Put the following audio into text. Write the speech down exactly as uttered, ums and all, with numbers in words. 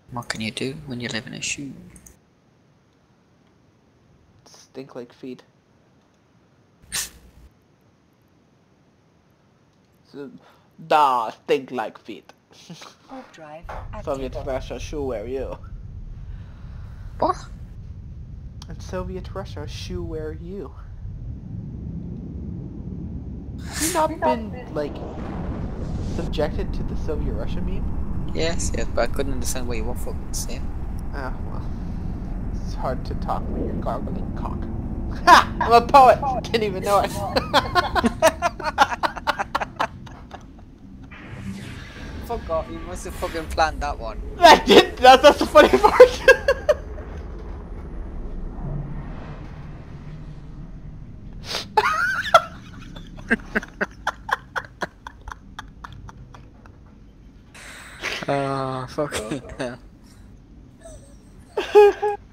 What can you do when you live in a shoe? Stink like feet. So, da, stink like feet. Drive Soviet active. Russia, shoe wear you. What? And Soviet Russia, shoe wear you. Have you not been, like, subjected to the Soviet Russia meme? Yes, yes, but I couldn't understand what you were fucking saying. Ah, well. It's hard to talk when you're gargling cock. Ha! I'm a poet! Didn't even know it. Fuck off, you must have fucking planned that one. I did! That's, that's the funny part! Oh, fucking hell.